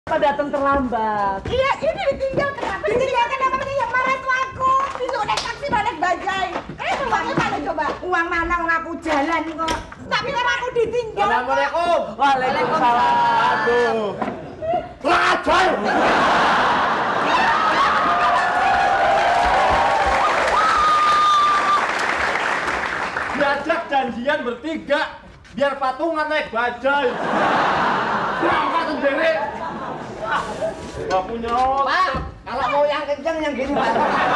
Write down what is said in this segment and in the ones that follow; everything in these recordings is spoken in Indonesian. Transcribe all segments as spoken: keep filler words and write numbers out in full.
Apa datang terlambat? Iya, ini ditinggal kenapa? Ditinggal kenapa? Ini yang marah itu aku. Disuruh naik taksi balik bajai. Eh, uangnya mana coba? Uang mana? Uang aku jalan kok. Tapi kan aku ditinggal. Assalamualaikum. Waalaikumsalam. Aduh. Bajai. Diajak janjian bertiga biar patungan naik bajai. Berangkat sendiri. Gak punya otak. Pak, kalau mau yang kenceng yang gini, Pak.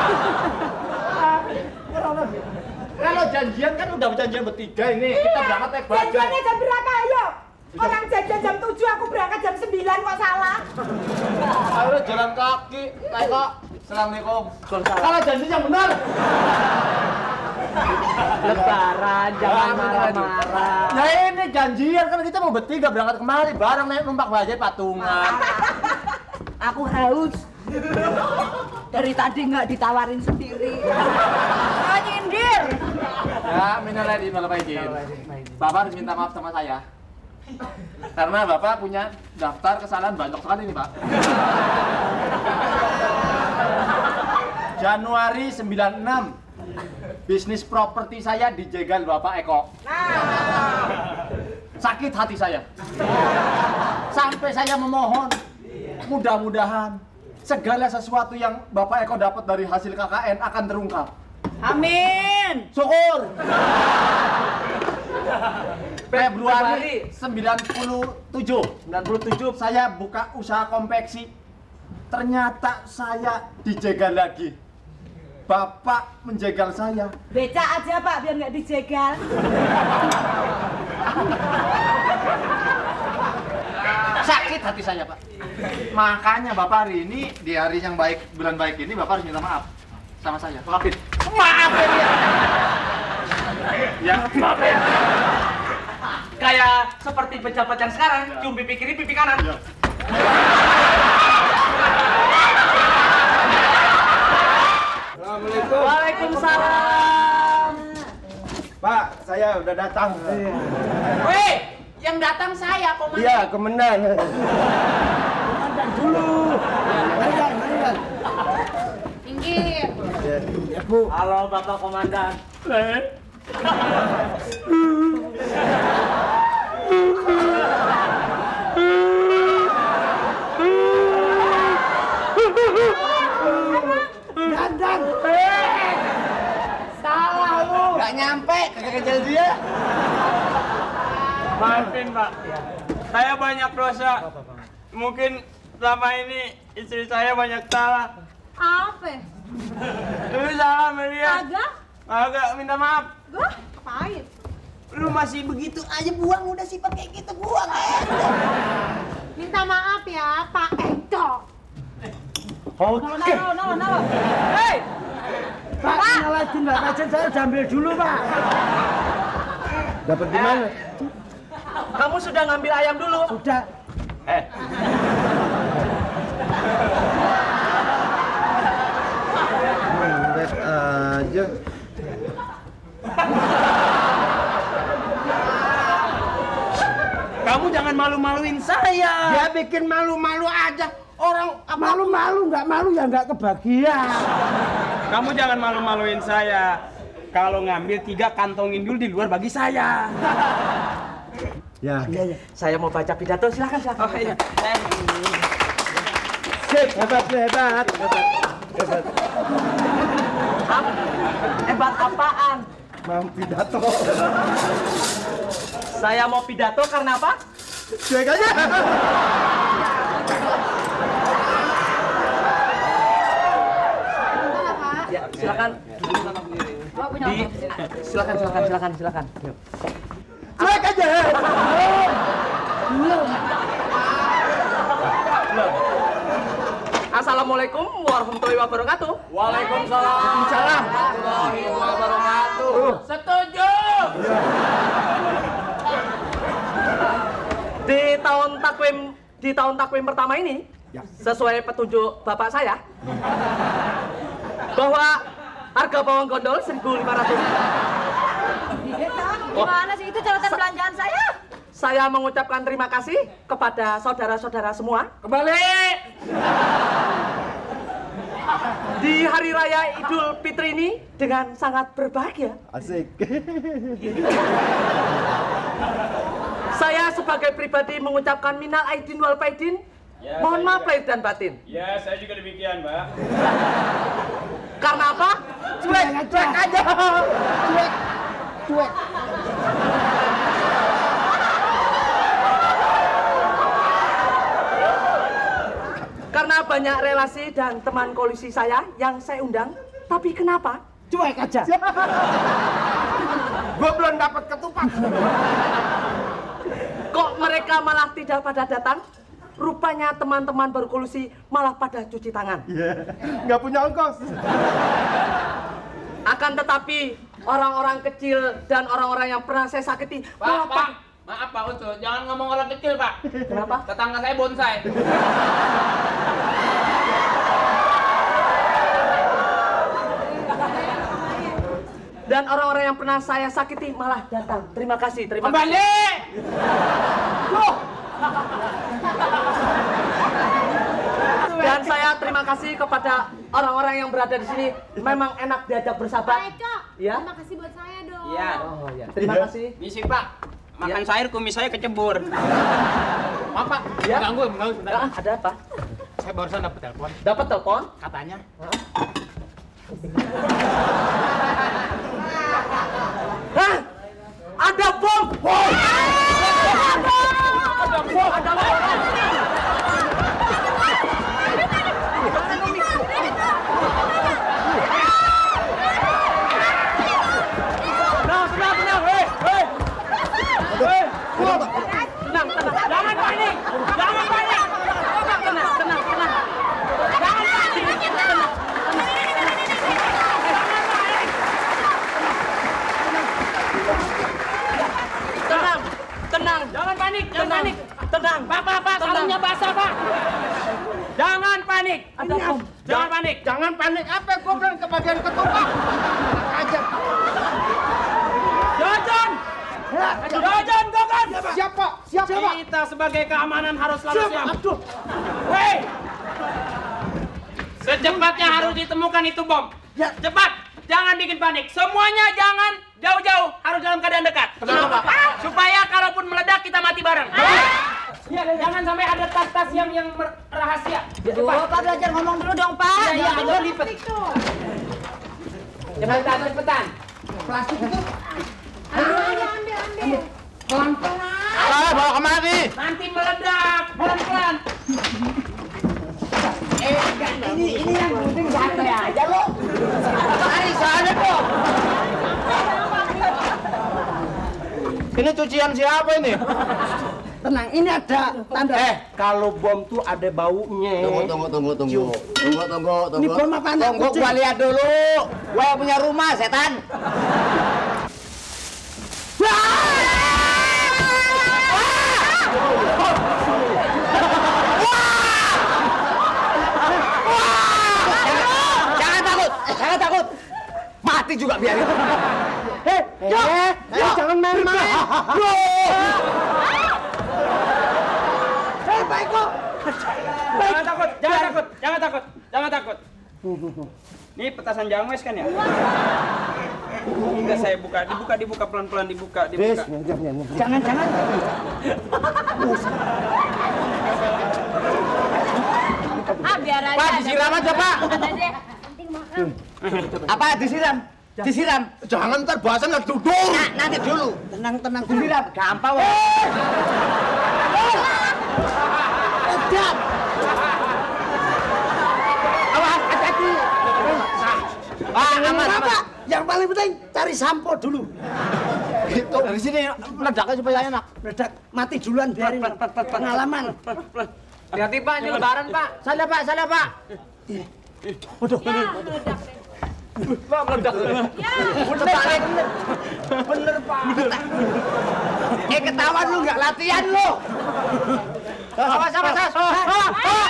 Kalau janjian kan udah janjian bertiga ini. Kita berangkat naik bajai. Janjiannya jam berapa? Ayo. Orang jajan jam tujuh, aku berangkat jam sembilan kok salah. Ayo jalan kaki. Naik kok. Assalamualaikum. Kalau janji yang benar. Lebaran, jangan marah-marah. Nah ini janjian kan kita mau bertiga berangkat kemari bareng naik numpak bajai patungan. Aku haus. Dari tadi nggak ditawarin sendiri. Oh, nyindir. Ya, minal aidin wal faizin. Bapak harus minta maaf sama saya. Karena Bapak punya daftar kesalahan banyak sekali nih, Pak. Januari sembilan enam bisnis properti saya dijegal Bapak Eko. Sakit hati saya. Sampai saya memohon, mudah-mudahan segala sesuatu yang Bapak Eko dapat dari hasil K K N akan terungkap. Amin. Syukur. Februari sembilan puluh tujuh sembilan puluh tujuh saya buka usaha konveksi. Ternyata saya dijegal lagi. Bapak menjegal saya. Becak aja Pak, biar nggak dijegal. Sakit hati saya, Pak. Makanya Bapak hari ini, di hari yang baik, bulan baik ini, Bapak harus minta maaf sama saya. Maafin. Maafin ya. Ya, maafin. Kayak seperti pejabat yang sekarang, cium pipi kiri, pipi kanan. Ya. Assalamualaikum. Waalaikumsalam. Pak, saya udah datang. Weh, yang datang saya, komandan. Iya, komandan. Komandan dulu. Marian, Marian. Pinggir. Ya, ya, Bu. Halo, Bapak Komandan. Dandan. Salah lu. Gak nyampe, kagak kejar dia. Maafin Pak, saya banyak dosa. Mungkin selama ini istri saya banyak salah. Apa? Lu salah Melia. Agak? Agak minta maaf. Gua ngapain? Lu masih begitu aja buang udah sifat kayak gitu buang aja. Minta maaf ya, Pak Eko. Oke. No, no, no, no. Hei, Pak, nyalahin Mbak Majen, saya udah ambil dulu, Pak. Dapat di mana? kamu sudah ngambil ayam dulu? Sudah. Eh, Lihat aja. Kamu jangan malu-maluin saya. Dia bikin malu-malu aja. Orang malu-malu nggak malu ya nggak kebagian. Kamu jangan malu-maluin saya. Kalau ngambil tiga kantongin dulu di luar bagi saya. Ya. saya mau baca pidato, silakan silakan. Oh iya. Sip, hebat, hebat, hebat, hebat. Hebat apaan? Mau pidato. Saya mau pidato karena apa? Cuek aja. Ya, silakan. Di, silakan, silakan, silakan, silakan. Yuk. Cuek aja. Assalamualaikum warahmatullahi wabarakatuh. Waalaikumsalam. Salam. Warahmatullahi wabarakatuh. Setuju. Di tahun takwim di tahun takwim pertama ini, sesuai petunjuk bapak saya, bahwa harga bawang gondol seribu lima ratus. Gimana sih itu catatan belanjaan saya? saya mengucapkan terima kasih kepada saudara-saudara semua. Kembali. Di hari raya Idul Fitri ini dengan sangat berbahagia. Asik. Saya sebagai pribadi mengucapkan minal aidin wal faidin. Ya, Mohon saya maaf juga. lahir dan batin. Ya, saya juga demikian, Mbak. Karena apa? Cuek, cuek aja. Cuek. Cuek. Karena banyak relasi dan teman koalisi saya yang saya undang. Tapi kenapa? Cuek aja. Gue belum dapat ketupat. Kok mereka malah tidak pada datang? Rupanya teman-teman berkolusi malah pada cuci tangan. Iya, nggak punya ongkos. Akan tetapi orang-orang kecil dan orang-orang yang pernah saya sakiti Pak, malah Pak, maaf Pak Ucu, jangan ngomong orang kecil, Pak. Kenapa? Tetangga saya bonsai. Dan orang-orang yang pernah saya sakiti malah datang. Terima kasih, terima kasih. Kembali. Dan saya terima kasih kepada orang-orang yang berada di sini. Memang enak diajak bersahabat. Pak Eko, Ya. terima kasih buat saya dong. Iya. Oh ya, terima kasih. Misi, Pak. Makan sayur kumis saya kecebur. Maaf Pak, Ya. mengganggu, mengganggu sebentar. Ah, ada apa? Saya barusan dapat telepon, Dapat telepon? katanya Hah? Ada bom! Bom! Ada bom! Ada bom! Tenang, tenang, tenang, hei, hei, hei, tenang, tenang, jangan panik, jangan panik, tenang, tenang, tenang, tenang, jangan panik, tenang, tenang, tenang, jangan panik, jangan panik, tenang, Pak, Pak, Pak, sarungnya basah, Pak. Jangan panik. ada bom. Jangan panik. Jangan panik, apa gue bilang ke bagian ketupat. Aja. Jajan. Jajan, Gogan. Siapa? Siapa? Kita sebagai keamanan harus selalu Siapa? siap. Aduh. Hei! Secepatnya harus ditemukan itu bom. Ya. Cepat, jangan bikin panik. Semuanya jangan jauh-jauh, harus dalam keadaan dekat. Kenapa, Pak? Supaya kalaupun meledak kita mati bareng. Ya, jangan sampai ada tas-tas yang yang mer- rahasia. Aduh, Pak belajar ngomong dulu dong, Pak. Iya, iya, ada lipet. Cepetan, cepetan. Plastik itu. Aduh, ambil, ambil, ambil. Pelan-pelan. Ah, bawa kemari. Nanti meledak, pelan-pelan. Eh, ini ini yang penting santai aja lo. Mari sana kok. Ini cucian siapa ini? Tenang, ini ada tanda. Eh, kalau bom tuh ada baunya. Tunggu, tunggu, tunggu, tunggu. Tunggu, tunggu, tunggu. Ini bom apa anak Tunggu, kucing? gua lihat dulu. Gua yang punya rumah, setan. Jangan takut, jangan takut. Mati juga biarin. Eh, eh, eh, jangan main-main. Eh, Pak Eko. Jangan takut, jangan takut, jangan takut, jangan takut. Ini petasan jangwes kan ya? Enggak, saya buka, dibuka, dibuka pelan-pelan, dibuka, dibuka. Jangan, jangan. Ah, biar aja. Pak, disiram aja, Pak. Ada deh. Penting makan. Apa disiram? Disiram. Jangan ntar bahasan lagi duduk. Nah, nanti dulu. Tenang, tenang. Disiram. Gampang. Wak. Udah. Awas, hati-hati. Pak, aman, Apa? aman. Yang paling penting cari sampo dulu. Itu dari sini meledaknya supaya enak. Meledak mati duluan biarin. Pengalaman. Hati-hati Pak, ini lebaran Pak. Sana, Pak, sana, Pak. Waduh. Ya, meledak deh. Pak meledak. Ya. Terbalik. Bener, Pak. Eh, ketahuan lu nggak latihan lu. Awas, awas, awas.